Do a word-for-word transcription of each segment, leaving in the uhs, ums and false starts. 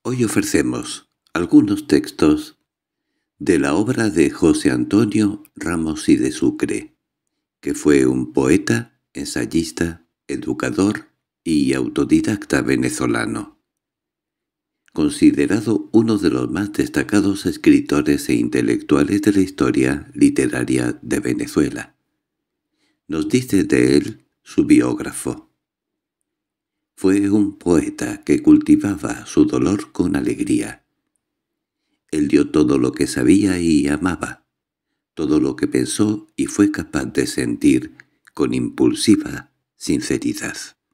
Hoy ofrecemos algunos textos de la obra de José Antonio Ramos y de Sucre, que fue un poeta, ensayista, educador y autodidacta venezolano, considerado uno de los más destacados escritores e intelectuales de la historia literaria de Venezuela. Nos dice de él su biógrafo. Fue un poeta que cultivaba su dolor con alegría. Él dio todo lo que sabía y amaba, todo lo que pensó y fue capaz de sentir con impulsiva sinceridad.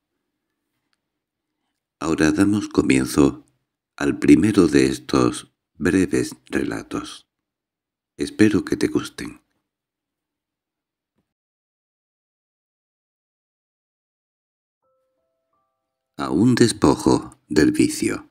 Ahora damos comienzo al primero de estos breves relatos. Espero que te gusten. A un despojo del vicio.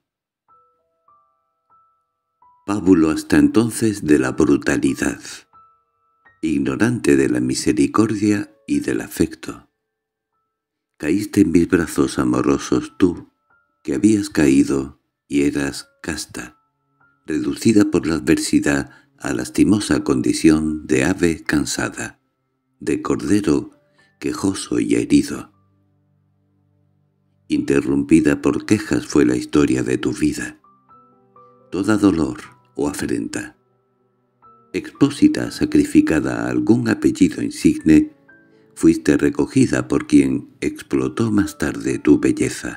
Pábulo hasta entonces de la brutalidad, ignorante de la misericordia y del afecto. Caíste en mis brazos amorosos tú, que habías caído y eras casta, reducida por la adversidad a lastimosa condición de ave cansada, de cordero quejoso y herido. Interrumpida por quejas fue la historia de tu vida, toda dolor o afrenta. Expósita sacrificada a algún apellido insigne, fuiste recogida por quien explotó más tarde tu belleza.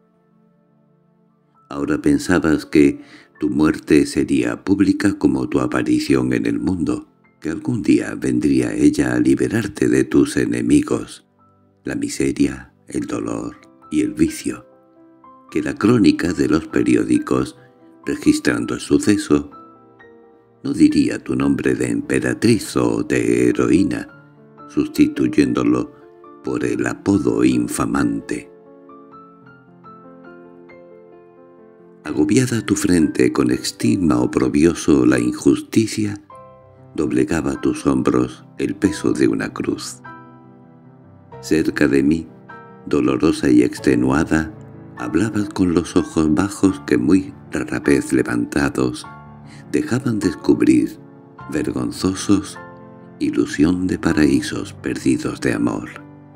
Ahora pensabas que tu muerte sería pública como tu aparición en el mundo, que algún día vendría ella a liberarte de tus enemigos, la miseria, el dolor y el vicio, que la crónica de los periódicos, registrando el suceso, no diría tu nombre de emperatriz o de heroína, sustituyéndolo por el apodo infamante. Agobiada tu frente con estigma oprobioso, la injusticia doblegaba a tus hombros el peso de una cruz. Cerca de mí, dolorosa y extenuada, hablabas con los ojos bajos que muy rara vez levantados dejaban descubrir, vergonzosos, ilusión de paraísos perdidos de amor.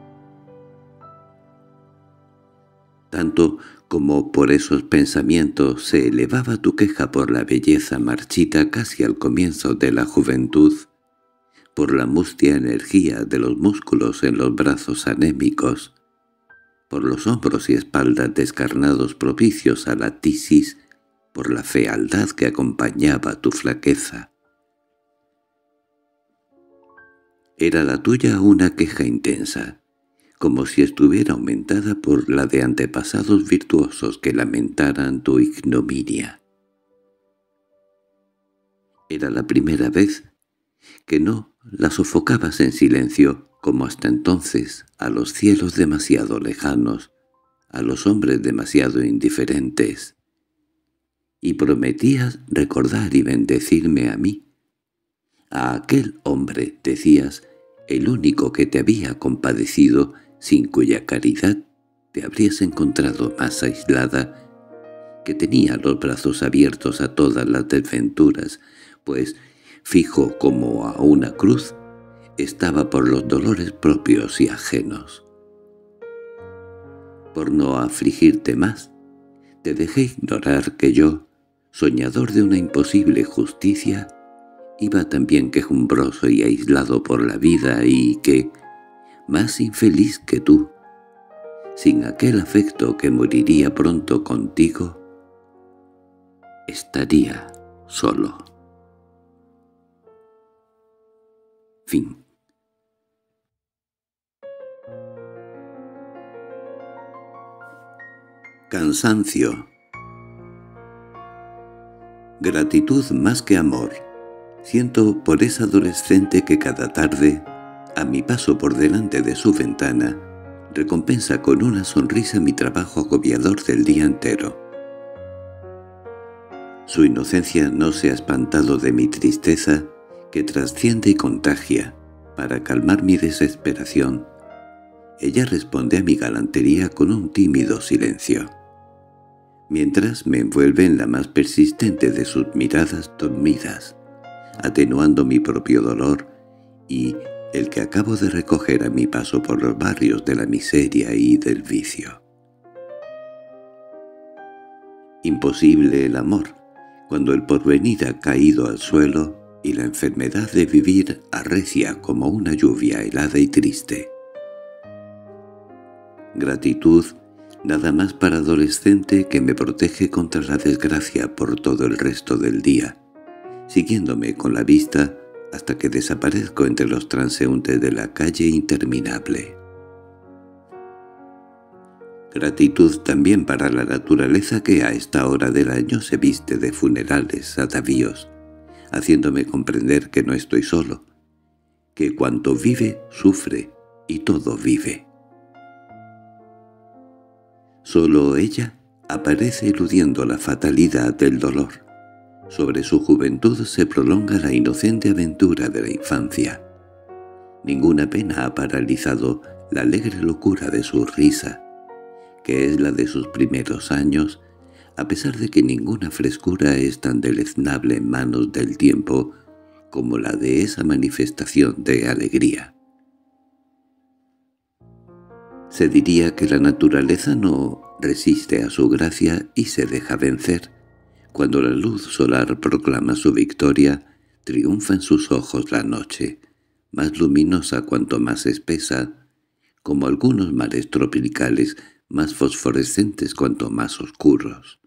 Tanto como por esos pensamientos se elevaba tu queja por la belleza marchita casi al comienzo de la juventud, por la mustia energía de los músculos en los brazos anémicos, por los hombros y espaldas descarnados propicios a la tisis, por la fealdad que acompañaba tu flaqueza. Era la tuya una queja intensa, como si estuviera aumentada por la de antepasados virtuosos que lamentaran tu ignominia. Era la primera vez que no la sofocabas en silencio, como hasta entonces, a los cielos demasiado lejanos, a los hombres demasiado indiferentes. Y prometías recordar y bendecirme a mí. A aquel hombre, decías, el único que te había compadecido, sin cuya caridad te habrías encontrado más aislada, que tenía los brazos abiertos a todas las desventuras, pues, fijo como a una cruz, estaba por los dolores propios y ajenos. Por no afligirte más, te dejé ignorar que yo, soñador de una imposible justicia, iba también quejumbroso y aislado por la vida y que, más infeliz que tú, sin aquel afecto que moriría pronto contigo, estaría solo. Fin. Cansancio. Gratitud más que amor. Siento por esa adolescente que cada tarde, a mi paso por delante de su ventana, recompensa con una sonrisa mi trabajo agobiador del día entero. Su inocencia no se ha espantado de mi tristeza, que trasciende y contagia. Para calmar mi desesperación, ella responde a mi galantería con un tímido silencio. mientras me envuelve en la más persistente de sus miradas dormidas, atenuando mi propio dolor y el que acabo de recoger a mi paso por los barrios de la miseria y del vicio. Imposible el amor, cuando el porvenir ha caído al suelo y la enfermedad de vivir arrecia como una lluvia helada y triste. Gratitud, nada más para adolescente, que me protege contra la desgracia por todo el resto del día, siguiéndome con la vista hasta que desaparezco entre los transeúntes de la calle interminable. Gratitud también para la naturaleza que a esta hora del año se viste de funerales atavíos, haciéndome comprender que no estoy solo, que cuanto vive, sufre, y todo vive. Solo ella aparece eludiendo la fatalidad del dolor. Sobre su juventud se prolonga la inocente aventura de la infancia. Ninguna pena ha paralizado la alegre locura de su risa, que es la de sus primeros años, a pesar de que ninguna frescura es tan deleznable en manos del tiempo como la de esa manifestación de alegría. Se diría que la naturaleza no resiste a su gracia y se deja vencer. Cuando la luz solar proclama su victoria, triunfa en sus ojos la noche, más luminosa cuanto más espesa, como algunos mares tropicales, más fosforescentes cuanto más oscuros.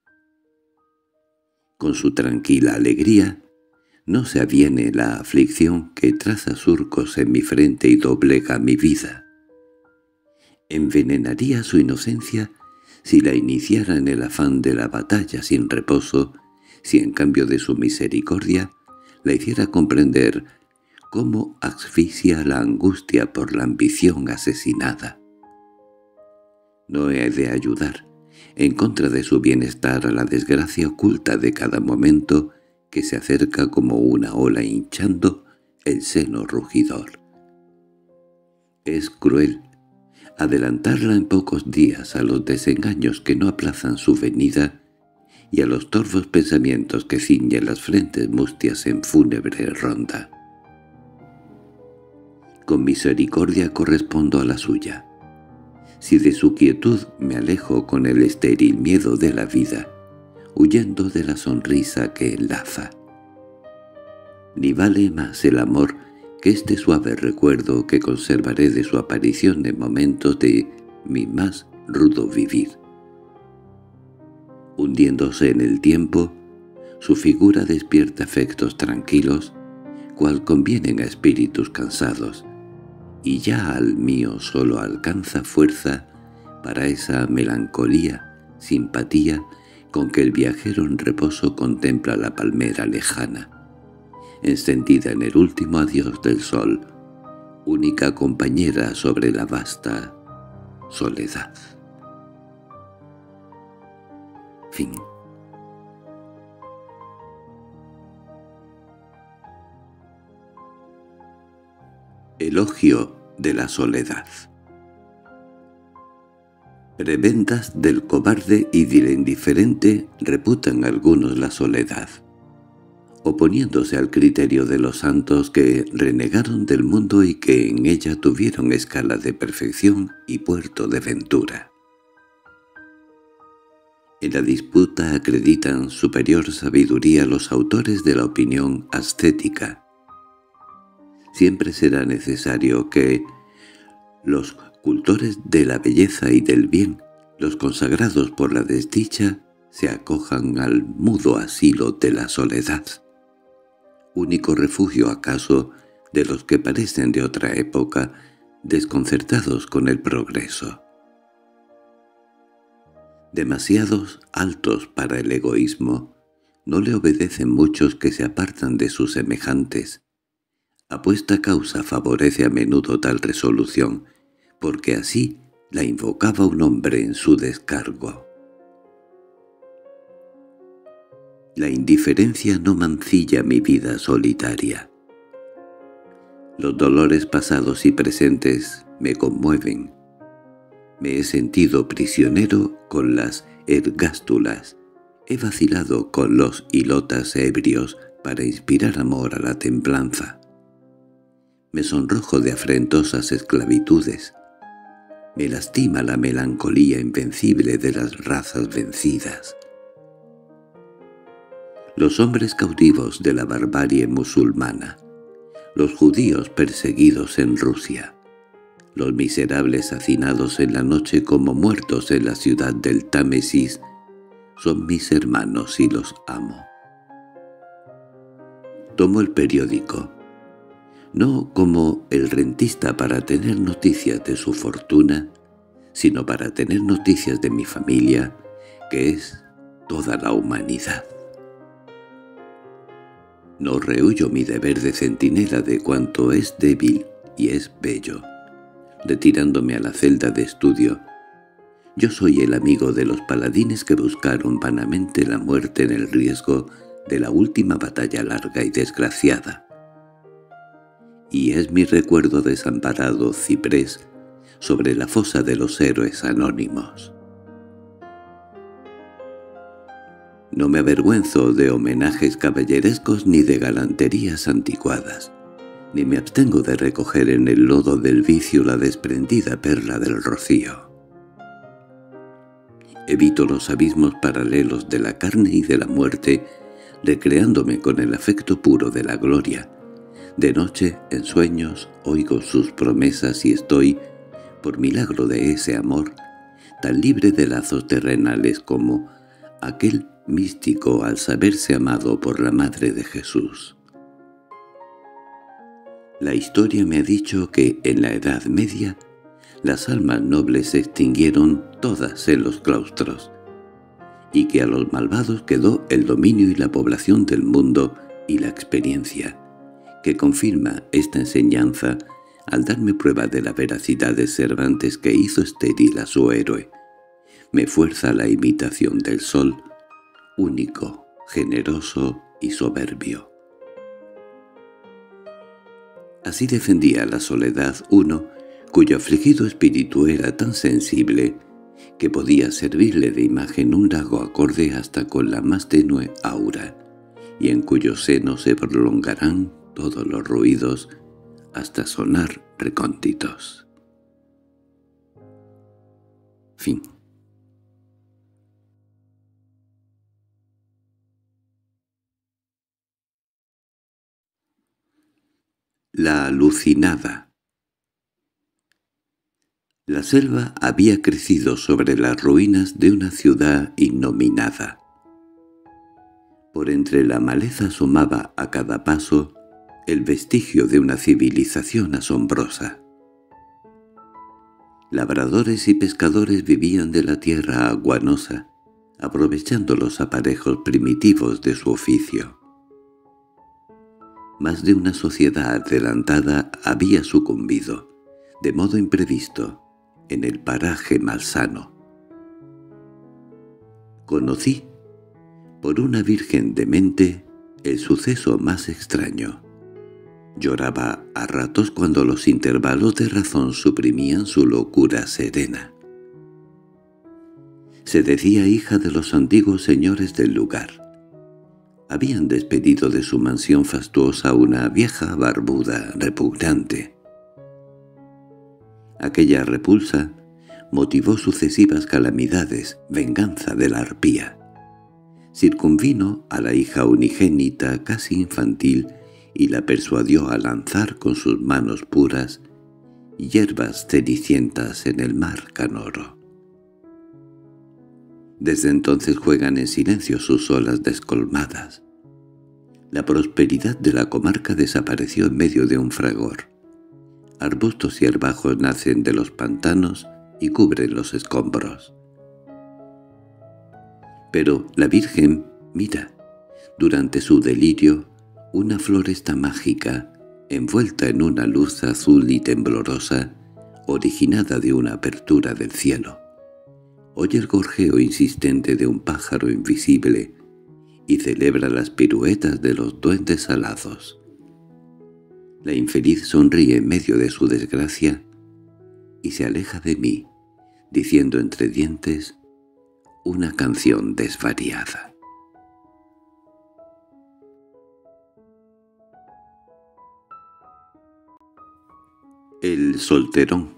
Con su tranquila alegría, no se aviene la aflicción que traza surcos en mi frente y doblega mi vida. Envenenaría su inocencia si la iniciara en el afán de la batalla sin reposo, si en cambio de su misericordia la hiciera comprender cómo asfixia la angustia por la ambición asesinada. No he de ayudar, en contra de su bienestar, a la desgracia oculta de cada momento que se acerca como una ola hinchando el seno rugidor. Es cruel adelantarla en pocos días a los desengaños que no aplazan su venida y a los torvos pensamientos que ciñen las frentes mustias en fúnebre ronda. Con misericordia correspondo a la suya. Si de su quietud me alejo con el estéril miedo de la vida, huyendo de la sonrisa que enlaza. Ni vale más el amor que este suave recuerdo que conservaré de su aparición en momentos de mi más rudo vivir. Hundiéndose en el tiempo, su figura despierta afectos tranquilos, cual convienen a espíritus cansados, y ya al mío solo alcanza fuerza para esa melancolía, simpatía, con que el viajero en reposo contempla la palmera lejana, encendida en el último adiós del sol, única compañera sobre la vasta soledad. Fin. Elogio de la soledad. Prebendas del cobarde y del indiferente reputan algunos la soledad, oponiéndose al criterio de los santos que renegaron del mundo y que en ella tuvieron escala de perfección y puerto de ventura. En la disputa acreditan superior sabiduría los autores de la opinión ascética. Siempre será necesario que los cultores de la belleza y del bien, los consagrados por la desdicha, se acojan al mudo asilo de la soledad, único refugio acaso de los que parecen de otra época, desconcertados con el progreso. Demasiados altos para el egoísmo, no le obedecen muchos que se apartan de sus semejantes. Apuesta causa favorece a menudo tal resolución, porque así la invocaba un hombre en su descargo. La indiferencia no mancilla mi vida solitaria. Los dolores pasados y presentes me conmueven. Me he sentido prisionero con las ergástulas, he vacilado con los hilotas ebrios para inspirar amor a la templanza. Me sonrojo de afrentosas esclavitudes. Me lastima la melancolía invencible de las razas vencidas. Los hombres cautivos de la barbarie musulmana, los judíos perseguidos en Rusia, los miserables hacinados en la noche como muertos en la ciudad del Támesis, son mis hermanos y los amo. Tomo el periódico, no como el rentista para tener noticias de su fortuna, sino para tener noticias de mi familia, que es toda la humanidad. No rehuyo mi deber de centinela de cuanto es débil y es bello. Retirándome a la celda de estudio, yo soy el amigo de los paladines que buscaron vanamente la muerte en el riesgo de la última batalla larga y desgraciada. Y es mi recuerdo desamparado ciprés sobre la fosa de los héroes anónimos. No me avergüenzo de homenajes caballerescos ni de galanterías anticuadas, ni me abstengo de recoger en el lodo del vicio la desprendida perla del rocío. Evito los abismos paralelos de la carne y de la muerte, recreándome con el afecto puro de la gloria. De noche, en sueños, oigo sus promesas y estoy, por milagro de ese amor, tan libre de lazos terrenales como aquel místico al saberse amado por la Madre de Jesús. La historia me ha dicho que en la Edad Media las almas nobles se extinguieron todas en los claustros, y que a los malvados quedó el dominio y la población del mundo y la experiencia, que confirma esta enseñanza al darme prueba de la veracidad de Cervantes, que hizo estéril a su héroe. Me fuerza la imitación del sol, único, generoso y soberbio. Así defendía la soledad uno cuyo afligido espíritu era tan sensible que podía servirle de imagen un lago acorde hasta con la más tenue aura, y en cuyo seno se prolongarán todos los ruidos hasta sonar recónditos. Fin. La alucinada. La selva había crecido sobre las ruinas de una ciudad innominada. Por entre la maleza asomaba a cada paso el vestigio de una civilización asombrosa. Labradores y pescadores vivían de la tierra aguanosa, aprovechando los aparejos primitivos de su oficio. Más de una sociedad adelantada había sucumbido, de modo imprevisto, en el paraje malsano. Conocí, por una virgen demente, el suceso más extraño. Lloraba a ratos cuando los intervalos de razón suprimían su locura serena. Se decía hija de los antiguos señores del lugar. Habían despedido de su mansión fastuosa una vieja barbuda repugnante. Aquella repulsa motivó sucesivas calamidades, venganza de la arpía. Circunvino a la hija unigénita casi infantil y la persuadió a lanzar con sus manos puras hierbas cenicientas en el mar canoro. Desde entonces juegan en silencio sus olas descolmadas. La prosperidad de la comarca desapareció en medio de un fragor. Arbustos y herbajos nacen de los pantanos y cubren los escombros. Pero la Virgen mira, durante su delirio, una floresta mágica, envuelta en una luz azul y temblorosa, originada de una apertura del cielo. Oye el gorjeo insistente de un pájaro invisible y celebra las piruetas de los duendes alados. La infeliz sonríe en medio de su desgracia y se aleja de mí, diciendo entre dientes: una canción desvariada. El solterón.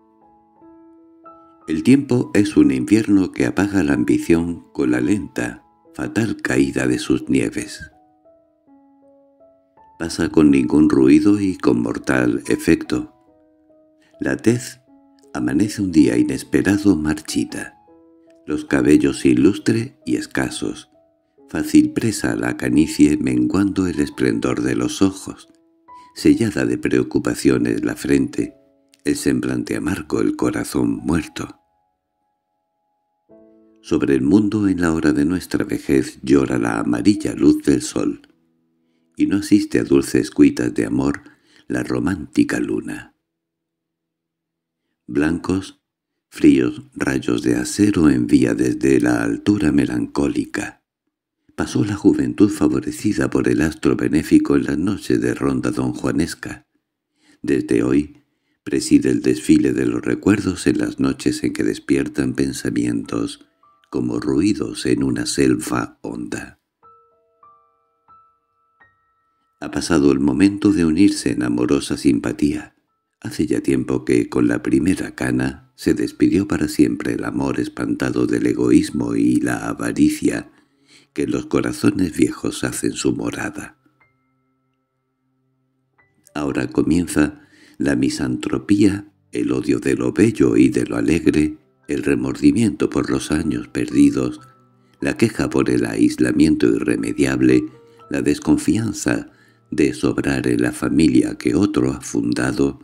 El tiempo es un invierno que apaga la ambición con la lenta, fatal caída de sus nieves. Pasa con ningún ruido y con mortal efecto. La tez amanece un día inesperado marchita, los cabellos sin lustre y escasos, fácil presa la canicie menguando el esplendor de los ojos, sellada de preocupaciones la frente, el semblante amargo, el corazón muerto. Sobre el mundo en la hora de nuestra vejez llora la amarilla luz del sol, y no asiste a dulces cuitas de amor la romántica luna. Blancos, fríos rayos de acero envía desde la altura melancólica. Pasó la juventud favorecida por el astro benéfico en las noches de ronda donjuanesca. Desde hoy preside el desfile de los recuerdos en las noches en que despiertan pensamientos como ruidos en una selva honda. Ha pasado el momento de unirse en amorosa simpatía. Hace ya tiempo que, con la primera cana, se despidió para siempre el amor espantado del egoísmo y la avaricia que en los corazones viejos hacen su morada. Ahora comienza la misantropía, el odio de lo bello y de lo alegre, el remordimiento por los años perdidos, la queja por el aislamiento irremediable, la desconfianza de sobrar en la familia que otro ha fundado.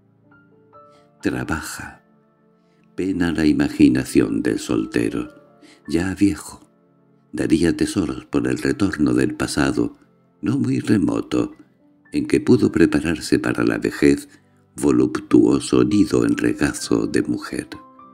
Trabaja, pena la imaginación del soltero, ya viejo. Daría tesoros por el retorno del pasado, no muy remoto, en que pudo prepararse para la vejez voluptuoso nido en regazo de mujer.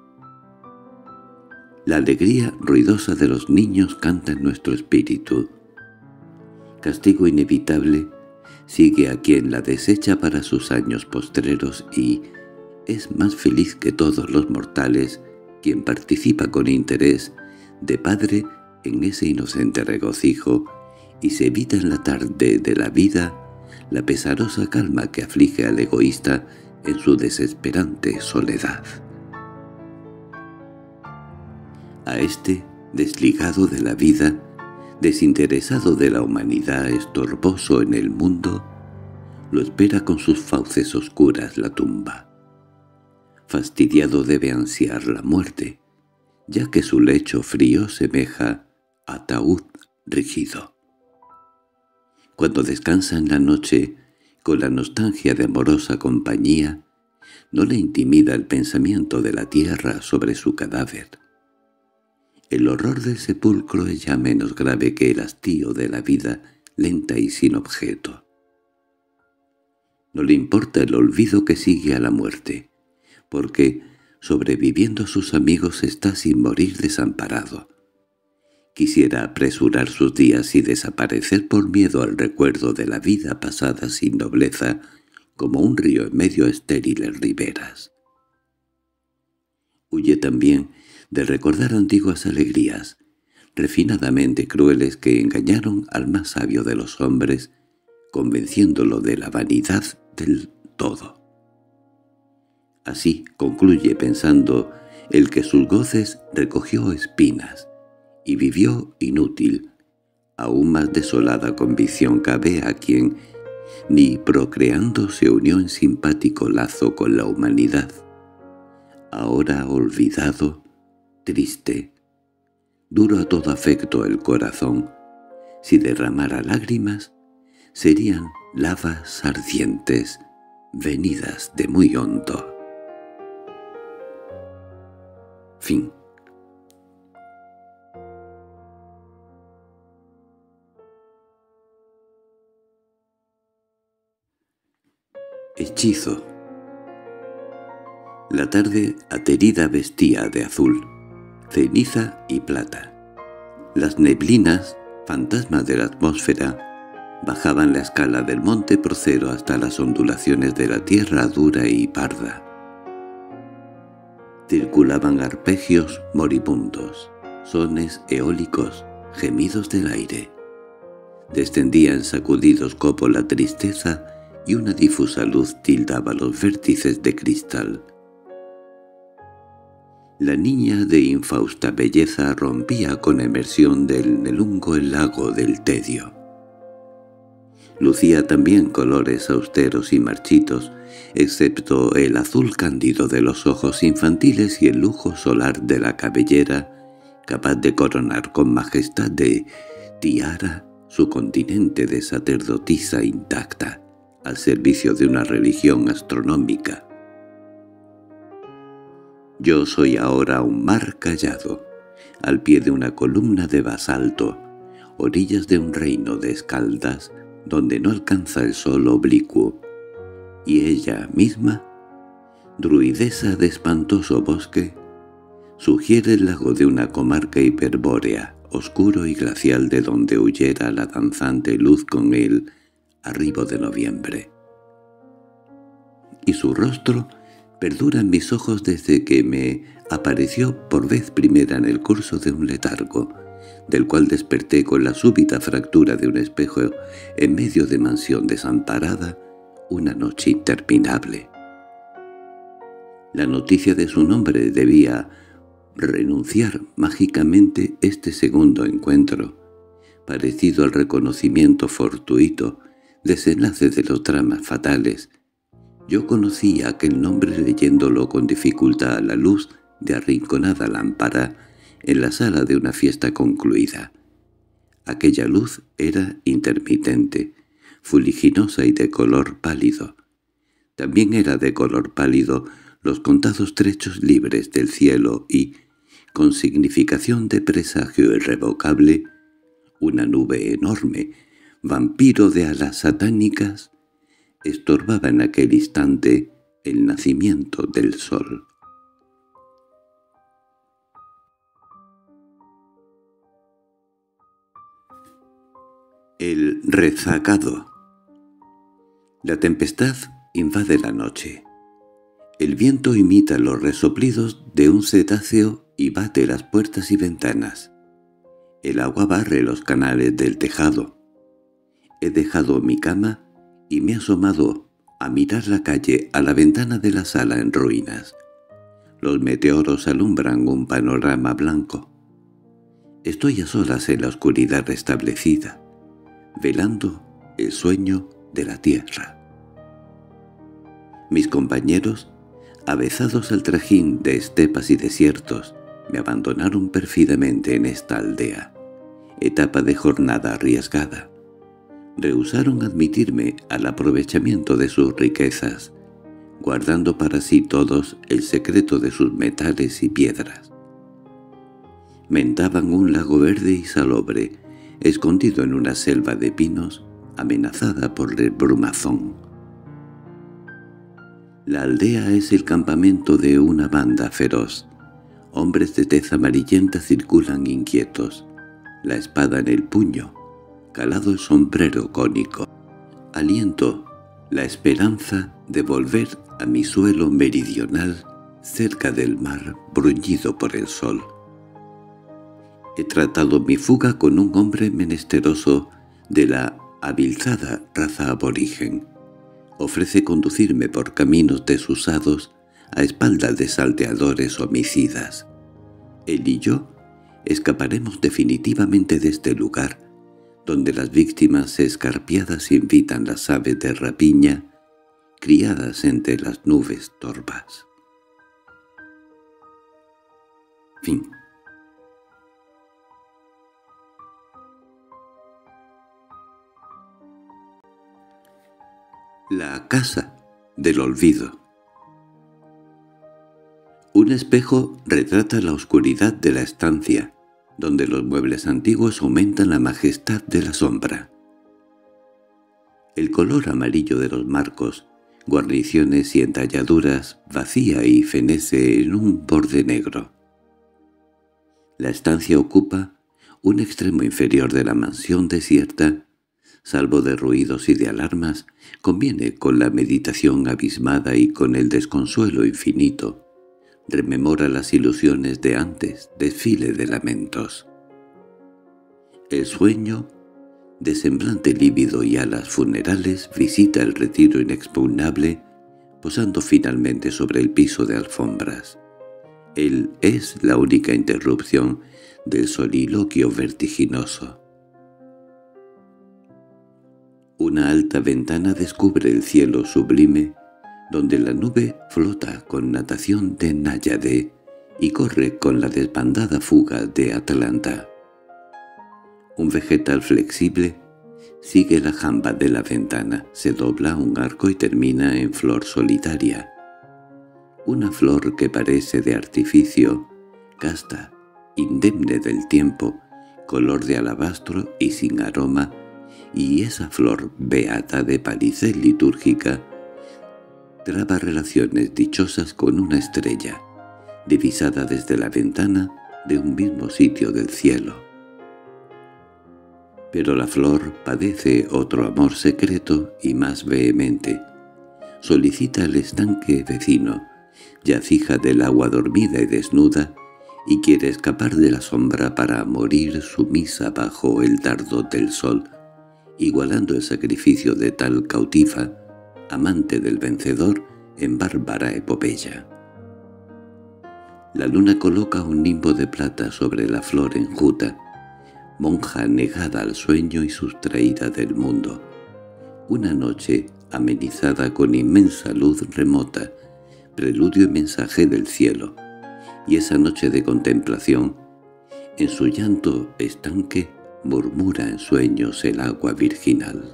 La alegría ruidosa de los niños canta en nuestro espíritu. Castigo inevitable sigue a quien la desecha para sus años postreros y es más feliz que todos los mortales quien participa con interés de padre en ese inocente regocijo y se evita en la tarde de la vida la pesarosa calma que aflige al egoísta en su desesperante soledad. A éste, desligado de la vida, desinteresado de la humanidad, estorboso en el mundo, lo espera con sus fauces oscuras la tumba. Fastidiado debe ansiar la muerte, ya que su lecho frío semeja ataúd rígido. Cuando descansa en la noche, con la nostalgia de amorosa compañía, no le intimida el pensamiento de la tierra sobre su cadáver. El horror del sepulcro es ya menos grave que el hastío de la vida lenta y sin objeto. No le importa el olvido que sigue a la muerte, porque, sobreviviendo a sus amigos, está sin morir desamparado. Quisiera apresurar sus días y desaparecer por miedo al recuerdo de la vida pasada sin nobleza, como un río en medio a estériles riberas. Huye también de recordar antiguas alegrías, refinadamente crueles que engañaron al más sabio de los hombres, convenciéndolo de la vanidad del todo. Así concluye pensando el que sus goces recogió espinas y vivió inútil. Aún más desolada convicción cabe a quien, ni procreando, se unió en simpático lazo con la humanidad. Ahora olvidado, triste, duro a todo afecto el corazón, si derramara lágrimas, serían lavas ardientes, venidas de muy hondo. Fin. Hechizo. La tarde aterida vestía de azul, ceniza y plata. Las neblinas, fantasmas de la atmósfera, bajaban la escala del monte Procero hasta las ondulaciones de la tierra dura y parda. Circulaban arpegios moribundos. sones eólicos, gemidos del aire. Descendía en sacudidos copos la tristeza y una difusa luz tildaba los vértices de cristal. La niña de infausta belleza rompía con emersión del nelungo el lago del tedio. Lucía también colores austeros y marchitos, excepto el azul cándido de los ojos infantiles y el lujo solar de la cabellera, capaz de coronar con majestad de tiara su continente de sacerdotisa intacta, al servicio de una religión astronómica. Yo soy ahora un mar callado, al pie de una columna de basalto, orillas de un reino de escaldas, donde no alcanza el sol oblicuo, y ella misma, druidesa de espantoso bosque, sugiere el lago de una comarca hiperbórea, oscuro y glacial de donde huyera la danzante luz con el arribo de noviembre. Y su rostro perdura en mis ojos desde que me apareció por vez primera en el curso de un letargo, del cual desperté con la súbita fractura de un espejo en medio de mansión desamparada, una noche interminable. La noticia de su nombre debía renunciar mágicamente este segundo encuentro, parecido al reconocimiento fortuito, desenlace de los dramas fatales. Yo conocí aquel nombre leyéndolo con dificultad a la luz de arrinconada lámpara en la sala de una fiesta concluida. Aquella luz era intermitente, fuliginosa y de color pálido. También era de color pálido los contados trechos libres del cielo y, con significación de presagio irrevocable, una nube enorme, vampiro de alas satánicas, estorbaba en aquel instante el nacimiento del sol. El rezacado. La tempestad invade la noche. El viento imita los resoplidos de un cetáceo y bate las puertas y ventanas. El agua barre los canales del tejado. He dejado mi cama y me he asomado a mirar la calle a la ventana de la sala en ruinas. Los meteoros alumbran un panorama blanco. Estoy a solas en la oscuridad restablecida, velando el sueño de la tierra. Mis compañeros, avezados al trajín de estepas y desiertos, me abandonaron pérfidamente en esta aldea, etapa de jornada arriesgada. Rehusaron admitirme al aprovechamiento de sus riquezas, guardando para sí todos el secreto de sus metales y piedras. Mentaban un lago verde y salobre, escondido en una selva de pinos, amenazada por el brumazón. La aldea es el campamento de una banda feroz. Hombres de tez amarillenta circulan inquietos, la espada en el puño, calado el sombrero cónico. Aliento la esperanza de volver a mi suelo meridional cerca del mar bruñido por el sol. He tratado mi fuga con un hombre menesteroso de la avilzada raza aborigen. Ofrece conducirme por caminos desusados a espaldas de salteadores homicidas. Él y yo escaparemos definitivamente de este lugar, donde las víctimas escarpiadas invitan las aves de rapiña, criadas entre las nubes torvas. Fin. La casa del olvido. Un espejo retrata la oscuridad de la estancia, donde los muebles antiguos aumentan la majestad de la sombra. El color amarillo de los marcos, guarniciones y entalladuras vacía y fenece en un borde negro. La estancia ocupa un extremo inferior de la mansión desierta. Salvo de ruidos y de alarmas, conviene con la meditación abismada y con el desconsuelo infinito. rememora las ilusiones de antes, desfile de lamentos. El sueño, de semblante lívido y alas funerales, visita el retiro inexpugnable, posando finalmente sobre el piso de alfombras. Él es la única interrupción del soliloquio vertiginoso. Una alta ventana descubre el cielo sublime, donde la nube flota con natación de Náyade y corre con la desbandada fuga de Atlanta. Un vegetal flexible sigue la jamba de la ventana, se dobla un arco y termina en flor solitaria. Una flor que parece de artificio, casta, indemne del tiempo, color de alabastro y sin aroma, y esa flor beata de palidez litúrgica traba relaciones dichosas con una estrella, divisada desde la ventana de un mismo sitio del cielo. Pero la flor padece otro amor secreto y más vehemente. Solicita el estanque vecino, yacija del agua dormida y desnuda, y quiere escapar de la sombra para morir sumisa bajo el dardo del sol, igualando el sacrificio de tal cautiva, amante del vencedor, en bárbara epopeya. La luna coloca un nimbo de plata sobre la flor enjuta, monja negada al sueño y sustraída del mundo. Una noche amenizada con inmensa luz remota, preludio y mensaje del cielo, y esa noche de contemplación, en su llanto estanque, murmura en sueños el agua virginal.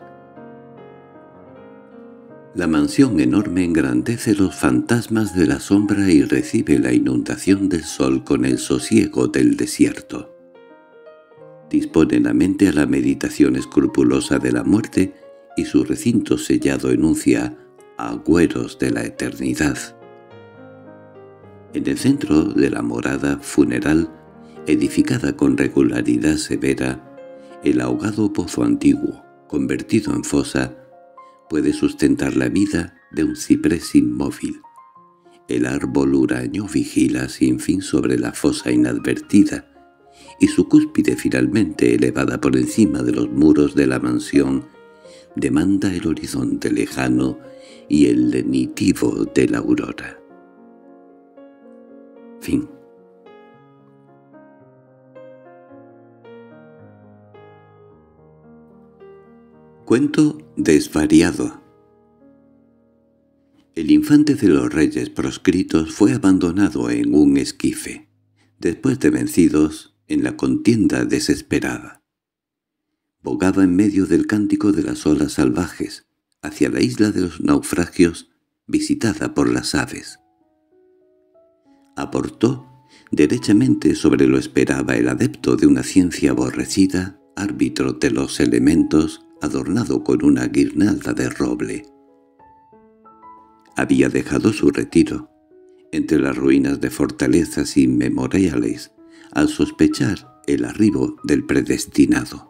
La mansión enorme engrandece los fantasmas de la sombra y recibe la inundación del sol con el sosiego del desierto. Dispone la mente a la meditación escrupulosa de la muerte y su recinto sellado enuncia agüeros de la eternidad. En el centro de la morada funeral, edificada con regularidad severa, el ahogado pozo antiguo, convertido en fosa, puede sustentar la vida de un ciprés inmóvil. El árbol huraño vigila sin fin sobre la fosa inadvertida, y su cúspide finalmente elevada por encima de los muros de la mansión demanda el horizonte lejano y el lenitivo de la aurora. Fin. Cuento desvariado. El infante de los reyes proscritos fue abandonado en un esquife, después de vencidos en la contienda desesperada. Bogaba en medio del cántico de las olas salvajes, hacia la isla de los naufragios, visitada por las aves. Aportó derechamente sobre lo esperaba el adepto de una ciencia aborrecida, árbitro de los elementos, adornado con una guirnalda de roble. Había dejado su retiro, entre las ruinas de fortalezas inmemoriales, al sospechar el arribo del predestinado.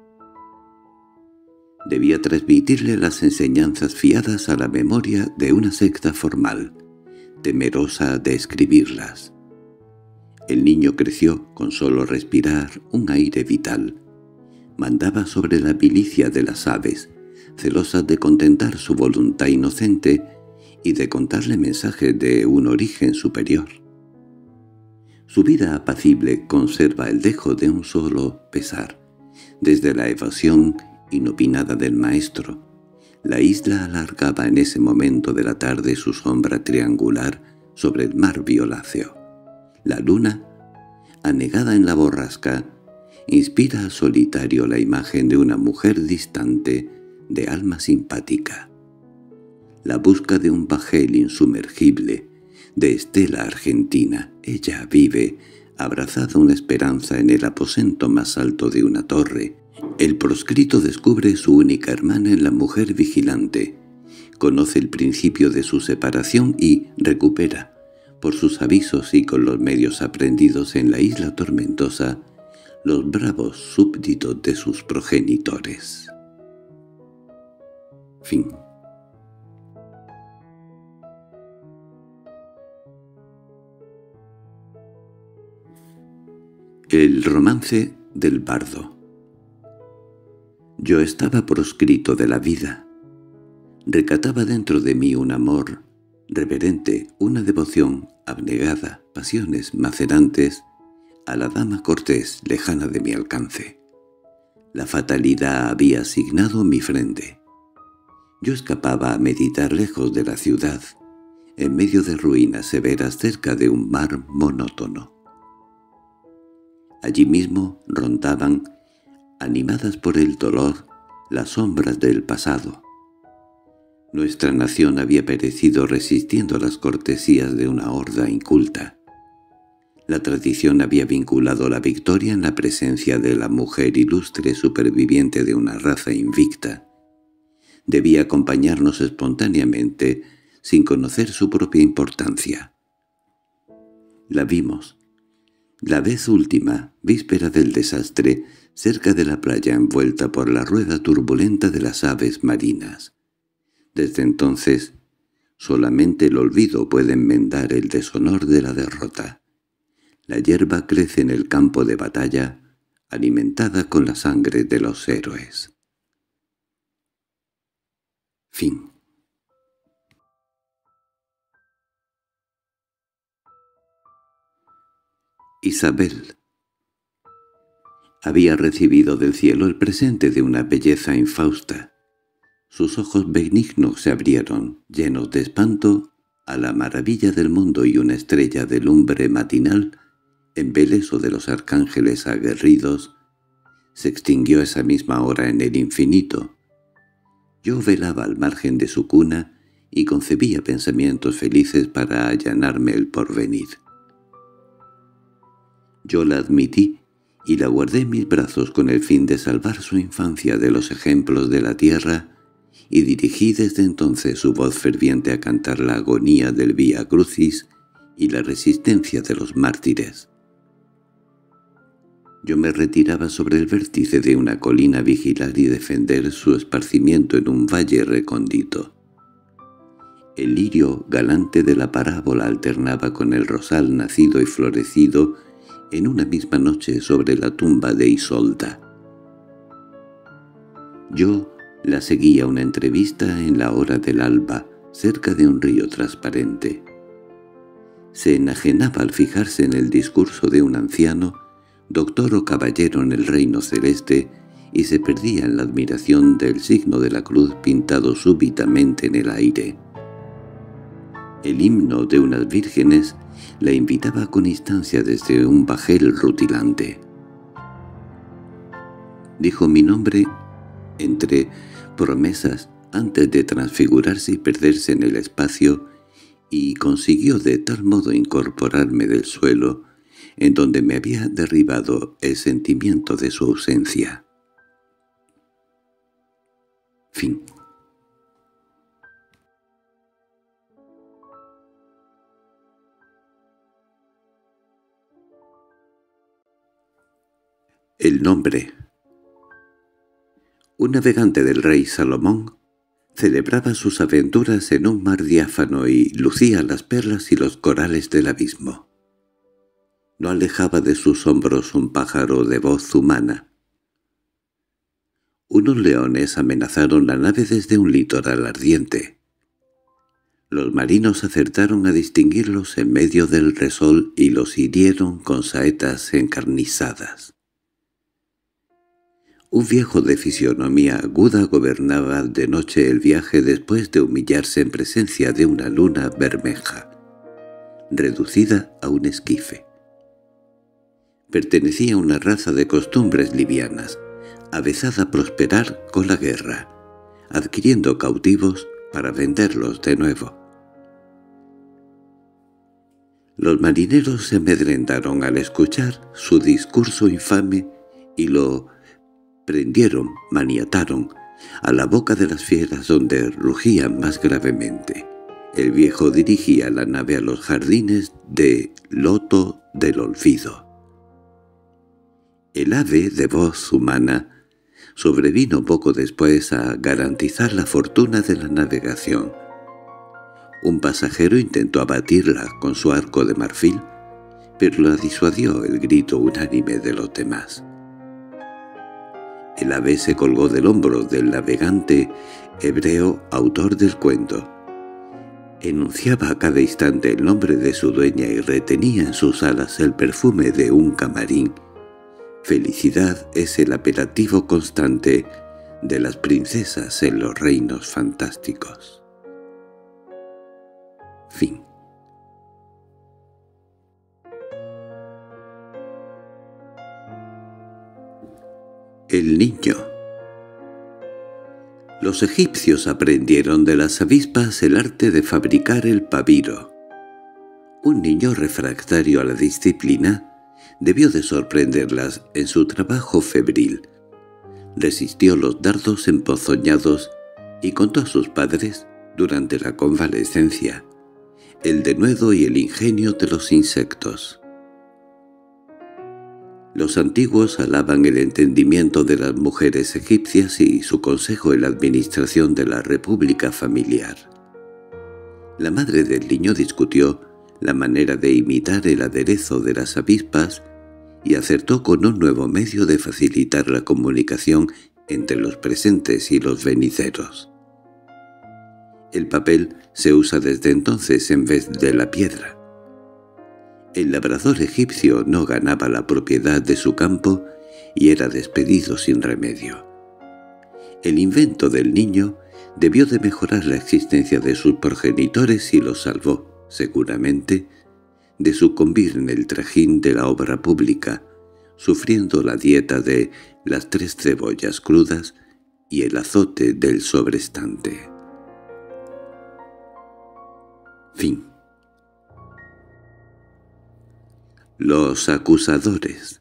Debía transmitirle las enseñanzas fiadas a la memoria de una secta formal, temerosa de escribirlas. El niño creció con solo respirar un aire vital. Mandaba sobre la milicia de las aves, celosas de contentar su voluntad inocente y de contarle mensajes de un origen superior. Su vida apacible conserva el dejo de un solo pesar. Desde la evasión inopinada del maestro, la isla alargaba en ese momento de la tarde su sombra triangular sobre el mar violáceo. La luna, anegada en la borrasca, inspira al solitario la imagen de una mujer distante, de alma simpática. La busca de un bajel insumergible, de estela argentina. Ella vive, abrazada una esperanza en el aposento más alto de una torre. El proscrito descubre su única hermana en la mujer vigilante. Conoce el principio de su separación y recupera, por sus avisos y con los medios aprendidos en la isla tormentosa, los bravos súbditos de sus progenitores. Fin. El romance del bardo. Yo estaba proscrito de la vida. Recataba dentro de mí un amor reverente, una devoción abnegada, pasiones macerantes a la dama cortés lejana de mi alcance. La fatalidad había asignado mi frente. Yo escapaba a meditar lejos de la ciudad, en medio de ruinas severas cerca de un mar monótono. Allí mismo rondaban, animadas por el dolor, las sombras del pasado. Nuestra nación había perecido resistiendo las cortesías de una horda inculta. La tradición había vinculado la victoria en la presencia de la mujer ilustre superviviente de una raza invicta. Debía acompañarnos espontáneamente, sin conocer su propia importancia. La vimos. La vez última, víspera del desastre, cerca de la playa envuelta por la rueda turbulenta de las aves marinas. Desde entonces, solamente el olvido puede enmendar el deshonor de la derrota. La hierba crece en el campo de batalla, alimentada con la sangre de los héroes. Fin. Isabel había recibido del cielo el presente de una belleza infausta. Sus ojos benignos se abrieron, llenos de espanto, a la maravilla del mundo, y una estrella de lumbre matinal, embeleso de los arcángeles aguerridos, se extinguió esa misma hora en el infinito. Yo velaba al margen de su cuna y concebía pensamientos felices para allanarme el porvenir. Yo la admití y la guardé en mis brazos con el fin de salvar su infancia de los ejemplos de la tierra, y dirigí desde entonces su voz ferviente a cantar la agonía del Vía Crucis y la resistencia de los mártires. Yo me retiraba sobre el vértice de una colina a vigilar y defender su esparcimiento en un valle recóndito. El lirio galante de la parábola alternaba con el rosal nacido y florecido en una misma noche sobre la tumba de Isolda. Yo la seguía a una entrevista en la hora del alba, cerca de un río transparente. Se enajenaba al fijarse en el discurso de un anciano, doctor o caballero en el reino celeste, y se perdía en la admiración del signo de la cruz pintado súbitamente en el aire. El himno de unas vírgenes la invitaba con instancia desde un bajel rutilante. Dijo mi nombre entre promesas antes de transfigurarse y perderse en el espacio, y consiguió de tal modo incorporarme del suelo, en donde me había derribado el sentimiento de su ausencia. Fin. El nombre. Un navegante del rey Salomón celebraba sus aventuras en un mar diáfano y lucía las perlas y los corales del abismo. No alejaba de sus hombros un pájaro de voz humana. Unos leones amenazaron la nave desde un litoral ardiente. Los marinos acertaron a distinguirlos en medio del resol y los hirieron con saetas encarnizadas. Un viejo de fisionomía aguda gobernaba de noche el viaje después de humillarse en presencia de una luna bermeja, reducida a un esquife. Pertenecía a una raza de costumbres livianas, avezada a prosperar con la guerra, adquiriendo cautivos para venderlos de nuevo. Los marineros se amedrentaron al escuchar su discurso infame y lo prendieron, maniataron, a la boca de las fieras donde rugían más gravemente. El viejo dirigía la nave a los jardines de Loto del Olvido. El ave de voz humana sobrevino poco después a garantizar la fortuna de la navegación. Un pasajero intentó abatirla con su arco de marfil, pero la disuadió el grito unánime de los demás. El ave se colgó del hombro del navegante hebreo autor del cuento. Enunciaba a cada instante el nombre de su dueña y retenía en sus alas el perfume de un camarín. Felicidad es el apelativo constante de las princesas en los reinos fantásticos. Fin. El niño. Los egipcios aprendieron de las avispas el arte de fabricar el pabiro. Un niño refractario a la disciplina debió de sorprenderlas en su trabajo febril. Resistió los dardos emponzoñados y contó a sus padres, durante la convalecencia, el denuedo y el ingenio de los insectos. Los antiguos alaban el entendimiento de las mujeres egipcias y su consejo en la administración de la república familiar. La madre del niño discutió la manera de imitar el aderezo de las avispas y acertó con un nuevo medio de facilitar la comunicación entre los presentes y los venideros. El papel se usa desde entonces en vez de la piedra. El labrador egipcio no ganaba la propiedad de su campo y era despedido sin remedio. El invento del niño debió de mejorar la existencia de sus progenitores y los salvó, seguramente, de sucumbir en el trajín de la obra pública, sufriendo la dieta de las tres cebollas crudas y el azote del sobrestante. Fin. Los acusadores.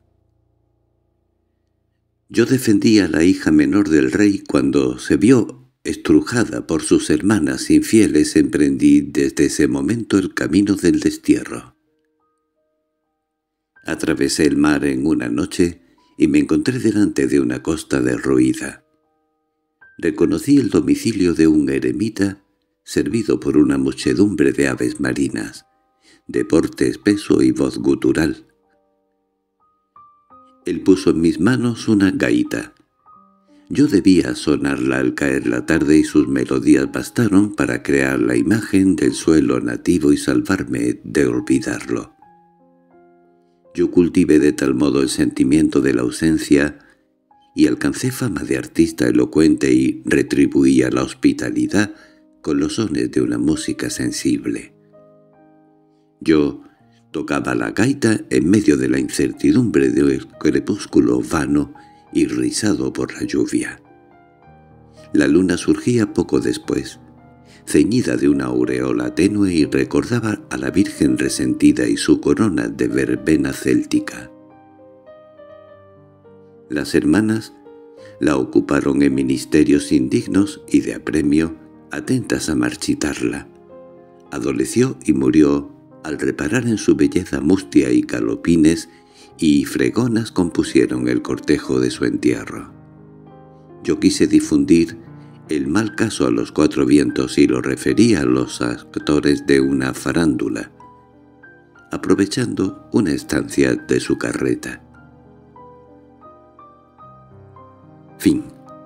Yo defendí a la hija menor del rey cuando se vio estrujada por sus hermanas infieles. Emprendí desde ese momento el camino del destierro. Atravesé el mar en una noche y me encontré delante de una costa derruida. Reconocí el domicilio de un eremita servido por una muchedumbre de aves marinas, de porte espeso y voz gutural. Él puso en mis manos una gaita. Yo debía sonarla al caer la tarde y sus melodías bastaron para crear la imagen del suelo nativo y salvarme de olvidarlo. Yo cultivé de tal modo el sentimiento de la ausencia y alcancé fama de artista elocuente y retribuía la hospitalidad con los sones de una música sensible. Yo tocaba la gaita en medio de la incertidumbre del crepúsculo vano y rizado por la lluvia. La luna surgía poco después, ceñida de una aureola tenue, y recordaba a la Virgen resentida y su corona de verbena céltica. Las hermanas la ocuparon en ministerios indignos y de apremio, atentas a marchitarla. Adoleció y murió al reparar en su belleza mustia, y calopines y fregonas compusieron el cortejo de su entierro. Yo quise difundir el mal caso a los cuatro vientos y lo referí a los actores de una farándula, aprovechando una estancia de su carreta. Fin.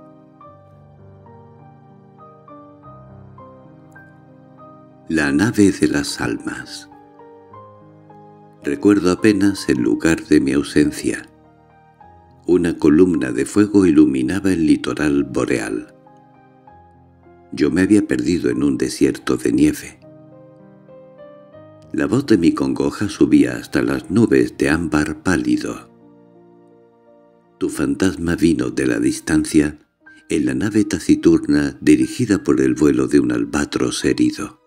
La nave de las almas. Recuerdo apenas el lugar de mi ausencia. Una columna de fuego iluminaba el litoral boreal. Yo me había perdido en un desierto de nieve. La voz de mi congoja subía hasta las nubes de ámbar pálido. Tu fantasma vino de la distancia en la nave taciturna dirigida por el vuelo de un albatros herido.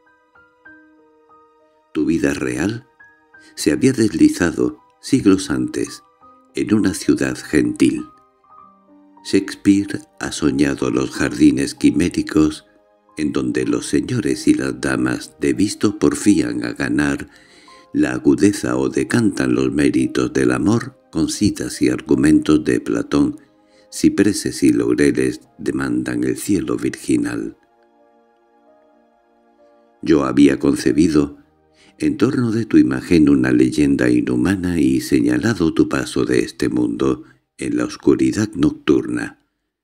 Tu vida real se había deslizado, siglos antes, en una ciudad gentil. Shakespeare ha soñado los jardines quiméricos en donde los señores y las damas de visto porfían a ganar la agudeza o decantan los méritos del amor con citas y argumentos de Platón. Cipreses y laureles demandan el cielo virginal. Yo había concebido En torno de tu imagen una leyenda inhumana y señalado tu paso de este mundo en la oscuridad nocturna.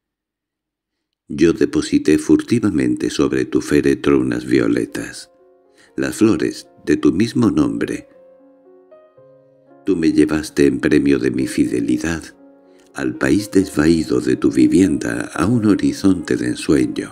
Yo deposité furtivamente sobre tu féretro unas violetas, las flores de tu mismo nombre. Tú me llevaste en premio de mi fidelidad al país desvaído de tu vivienda, a un horizonte de ensueño.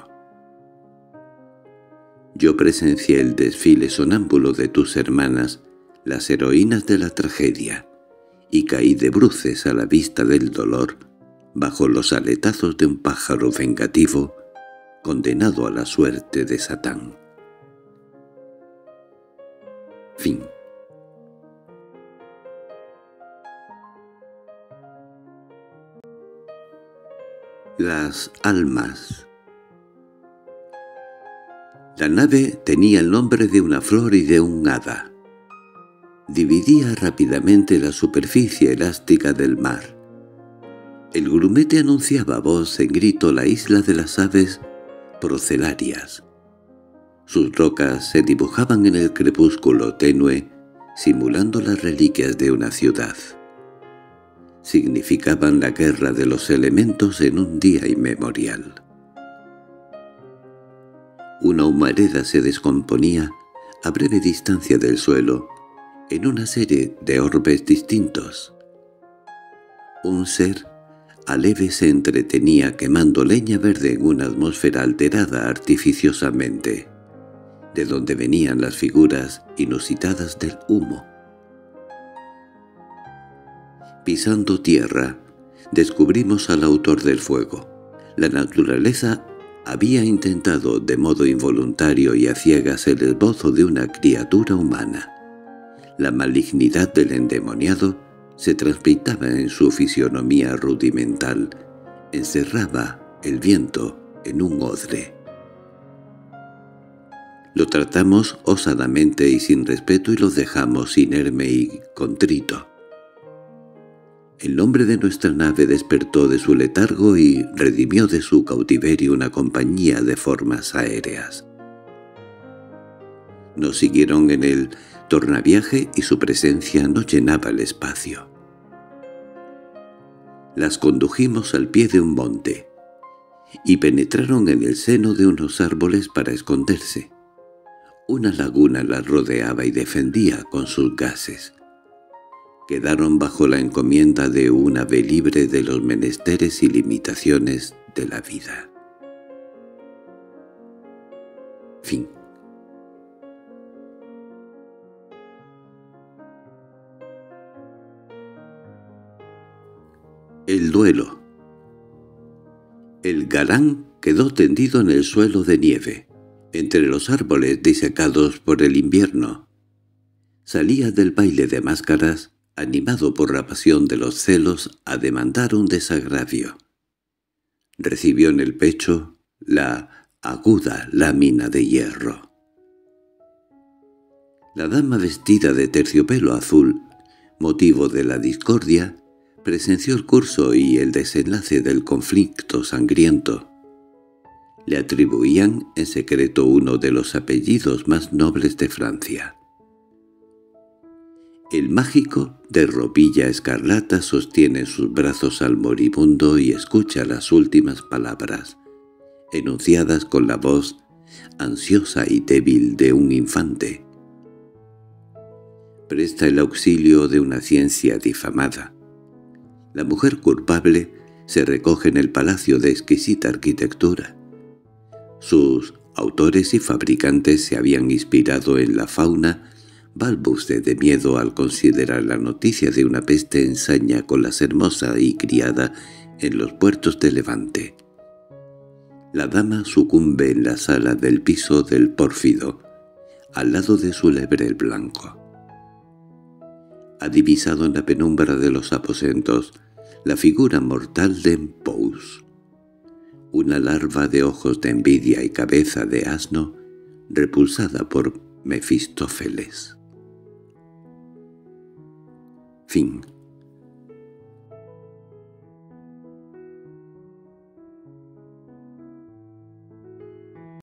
Yo presencié el desfile sonámbulo de tus hermanas, las heroínas de la tragedia, y caí de bruces a la vista del dolor, bajo los aletazos de un pájaro vengativo, condenado a la suerte de Satán. Fin. Las almas. La nave tenía el nombre de una flor y de un hada. Dividía rápidamente la superficie elástica del mar. El grumete anunciaba a voz en grito la isla de las aves procelarias. Sus rocas se dibujaban en el crepúsculo tenue, simulando las reliquias de una ciudad. Significaban la guerra de los elementos en un día inmemorial. Una humareda se descomponía a breve distancia del suelo, en una serie de orbes distintos. Un ser aleve se entretenía quemando leña verde en una atmósfera alterada artificiosamente, de donde venían las figuras inusitadas del humo. Pisando tierra, descubrimos al autor del fuego. La naturaleza había intentado de modo involuntario y a ciegas el esbozo de una criatura humana. La malignidad del endemoniado se transmitaba en su fisionomía rudimental, encerraba el viento en un odre. Lo tratamos osadamente y sin respeto y lo dejamos inerme y contrito. El nombre de nuestra nave despertó de su letargo y redimió de su cautiverio una compañía de formas aéreas. Nos siguieron en el tornaviaje y su presencia no llenaba el espacio. Las condujimos al pie de un monte y penetraron en el seno de unos árboles para esconderse. Una laguna las rodeaba y defendía con sus gases. Quedaron bajo la encomienda de un ave libre de los menesteres y limitaciones de la vida. Fin. El duelo. El galán quedó tendido en el suelo de nieve, entre los árboles disecados por el invierno. Salía del baile de máscaras, animado por la pasión de los celos, a demandar un desagravio. Recibió en el pecho la aguda lámina de hierro. La dama vestida de terciopelo azul, motivo de la discordia, presenció el curso y el desenlace del conflicto sangriento. Le atribuían en secreto uno de los apellidos más nobles de Francia. El mágico, de ropilla escarlata, sostiene en sus brazos al moribundo y escucha las últimas palabras, enunciadas con la voz ansiosa y débil de un infante. Presta el auxilio de una ciencia difamada. La mujer culpable se recoge en el palacio de exquisita arquitectura. Sus autores y fabricantes se habían inspirado en la fauna, balbuce de miedo al considerar la noticia de una peste ensaña con la hermosa y criada en los puertos de Levante. La dama sucumbe en la sala del piso del pórfido, al lado de su lebrel blanco. Ha divisado en la penumbra de los aposentos la figura mortal de Pous, una larva de ojos de envidia y cabeza de asno, repulsada por Mefistófeles. Fin.